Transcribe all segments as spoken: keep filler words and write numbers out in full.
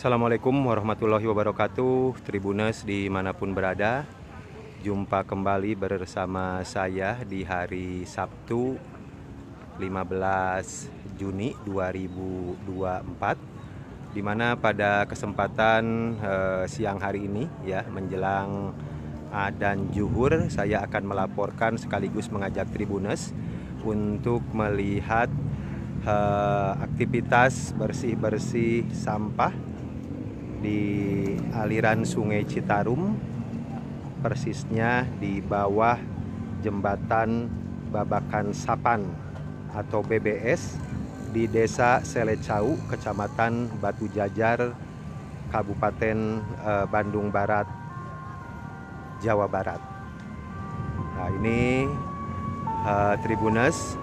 Assalamualaikum warahmatullahi wabarakatuh, Tribuners dimanapun berada. Jumpa kembali bersama saya di hari Sabtu lima belas Juni dua ribu dua puluh empat, dimana pada kesempatan eh, siang hari ini ya, menjelang adzan zuhur, saya akan melaporkan sekaligus mengajak Tribuners untuk melihat eh, aktivitas bersih-bersih sampah di aliran Sungai Citarum, persisnya di bawah jembatan Babakan Sapan atau B B S di Desa Selecau, Kecamatan Batu Jajar, Kabupaten eh, Bandung Barat, Jawa Barat. Nah, ini eh, Tribuners,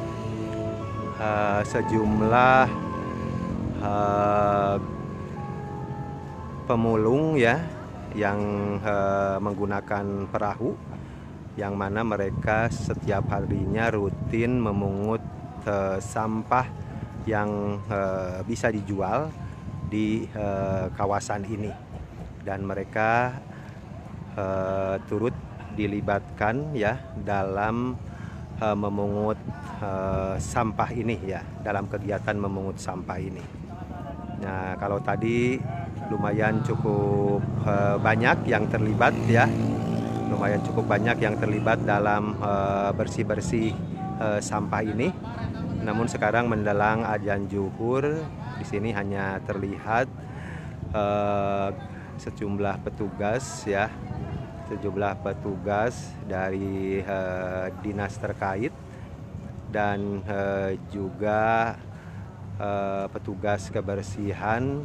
eh, sejumlah eh, pemulung ya yang uh, menggunakan perahu, yang mana mereka setiap harinya rutin memungut uh, sampah yang uh, bisa dijual di uh, kawasan ini, dan mereka uh, turut dilibatkan ya dalam uh, memungut uh, sampah ini ya, dalam kegiatan memungut sampah ini. Nah, kalau tadi lumayan cukup uh, banyak yang terlibat ya, lumayan cukup banyak yang terlibat dalam bersih-bersih uh, uh, sampah ini. Namun sekarang menjelang adzan zuhur, di sini hanya terlihat uh, sejumlah petugas ya, sejumlah petugas dari uh, dinas terkait dan uh, juga uh, petugas kebersihan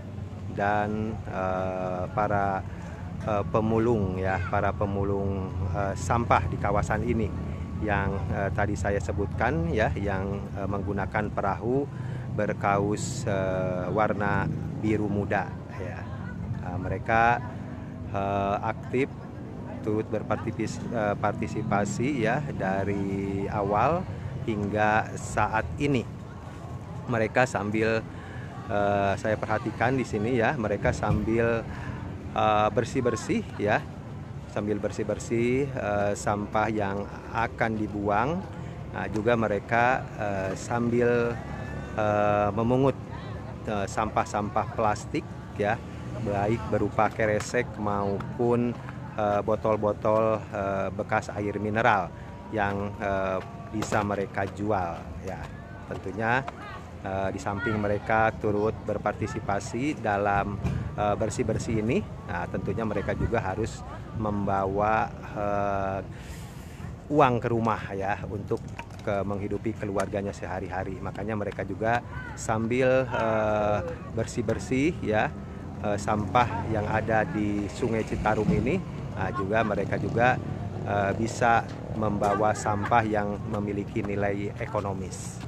dan uh, para uh, pemulung ya, para pemulung uh, sampah di kawasan ini yang uh, tadi saya sebutkan ya, yang uh, menggunakan perahu berkaus uh, warna biru muda ya. Uh, mereka uh, aktif turut berpartisipasi ya dari awal hingga saat ini. Mereka sambil Uh, saya perhatikan di sini ya, mereka sambil bersih-bersih uh, ya, sambil bersih-bersih uh, sampah yang akan dibuang. Nah, juga mereka uh, sambil uh, memungut sampah-sampah uh, plastik ya, baik berupa keresek maupun botol-botol uh, uh, bekas air mineral yang uh, bisa mereka jual ya. Tentunya Uh, di samping mereka turut berpartisipasi dalam uh, bersih-bersih ini, nah, tentunya mereka juga harus membawa uh, uang ke rumah ya, untuk ke menghidupi keluarganya sehari-hari. Makanya mereka juga sambil bersih-bersih uh, ya uh, sampah yang ada di Sungai Citarum ini, nah, juga mereka juga uh, bisa membawa sampah yang memiliki nilai ekonomis.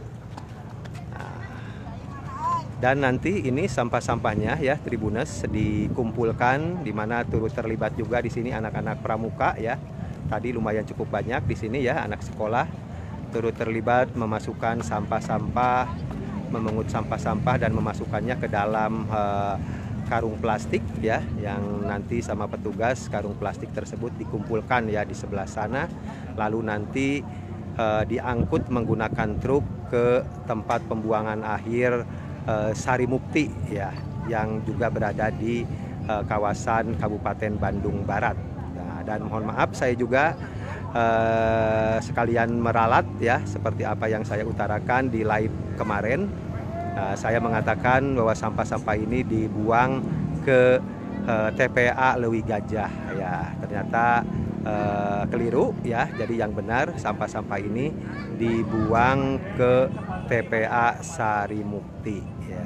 Dan nanti ini sampah-sampahnya ya, Tribuners, dikumpulkan, di mana turut terlibat juga di sini anak-anak pramuka ya. Tadi lumayan cukup banyak di sini ya, anak sekolah turut terlibat memasukkan sampah-sampah, memungut sampah-sampah dan memasukkannya ke dalam uh, karung plastik ya, yang nanti sama petugas karung plastik tersebut dikumpulkan ya di sebelah sana, lalu nanti uh, diangkut menggunakan truk ke tempat pembuangan akhir Uh, Sari Mukti ya, yang juga berada di uh, kawasan Kabupaten Bandung Barat. Nah, dan mohon maaf, saya juga uh, sekalian meralat ya, seperti apa yang saya utarakan di live kemarin. Uh, saya mengatakan bahwa sampah-sampah ini dibuang ke uh, T P A Leuwi Gajah ya. Ternyata uh, keliru ya. Jadi yang benar, sampah-sampah ini dibuang ke T P A Sari Mukti ya.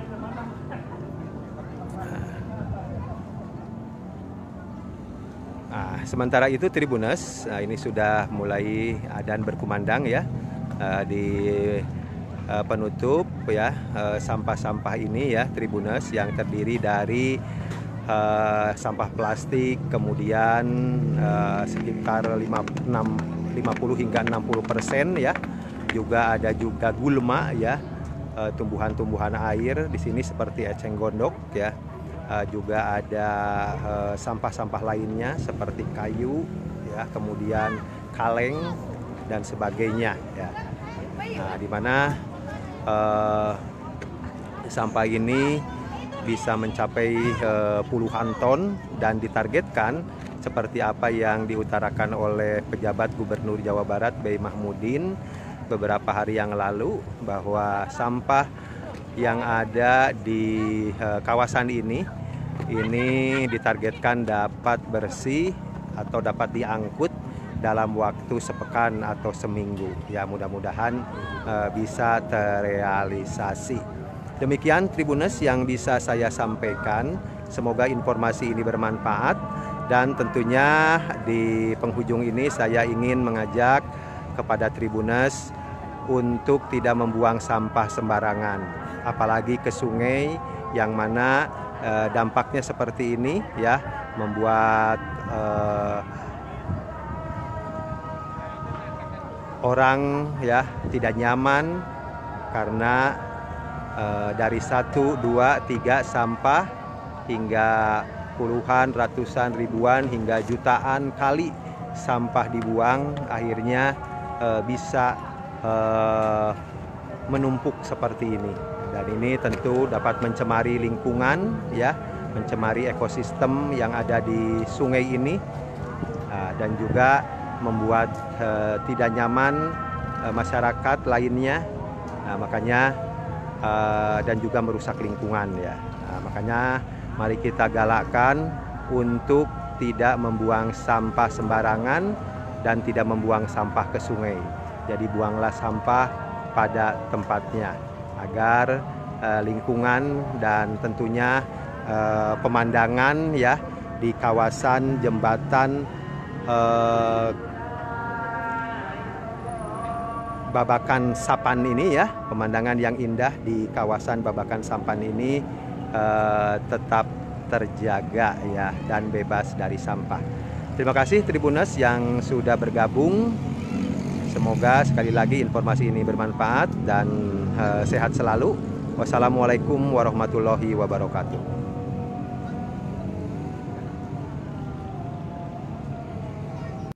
Nah, sementara itu Tribuners, nah, ini sudah mulai adzan berkumandang ya, uh, di uh, penutup ya sampah-sampah uh, ini ya, Tribuners, yang terdiri dari uh, sampah plastik, kemudian uh, sekitar lima puluh hingga enam puluh persen ya, juga ada juga gulma ya, uh, tumbuhan-tumbuhan air di sini seperti eceng gondok ya. Uh, juga ada uh, sampah-sampah lainnya seperti kayu ya, kemudian kaleng dan sebagainya ya. Nah, di mana uh, sampah ini bisa mencapai uh, puluhan ton dan ditargetkan seperti apa yang diutarakan oleh pejabat Gubernur Jawa Barat B. Mahmudin beberapa hari yang lalu, bahwa sampah yang ada di uh, kawasan ini ini ditargetkan dapat bersih atau dapat diangkut dalam waktu sepekan atau seminggu ya. Mudah-mudahan uh, bisa terrealisasi. Demikian Tribuners yang bisa saya sampaikan. Semoga informasi ini bermanfaat, dan tentunya di penghujung ini saya ingin mengajak kepada Tribuners untuk tidak membuang sampah sembarangan, apalagi ke sungai yang mana eh, dampaknya seperti ini ya, membuat eh, orang ya tidak nyaman karena Uh, dari satu, dua, tiga sampah hingga puluhan, ratusan, ribuan hingga jutaan kali sampah dibuang, akhirnya uh, bisa uh, menumpuk seperti ini. Dan ini tentu dapat mencemari lingkungan ya, mencemari ekosistem yang ada di sungai ini, uh, dan juga membuat uh, tidak nyaman uh, masyarakat lainnya. Nah, makanya Uh, dan juga merusak lingkungan ya. Nah, makanya mari kita galakkan untuk tidak membuang sampah sembarangan dan tidak membuang sampah ke sungai. Jadi buanglah sampah pada tempatnya agar uh, lingkungan dan tentunya uh, pemandangan ya di kawasan jembatan uh, Babakan Sapan ini ya, pemandangan yang indah di kawasan Babakan Sapan ini eh, tetap terjaga ya, dan bebas dari sampah. Terima kasih Tribuners yang sudah bergabung. Semoga sekali lagi informasi ini bermanfaat dan eh, sehat selalu. Wassalamualaikum warahmatullahi wabarakatuh.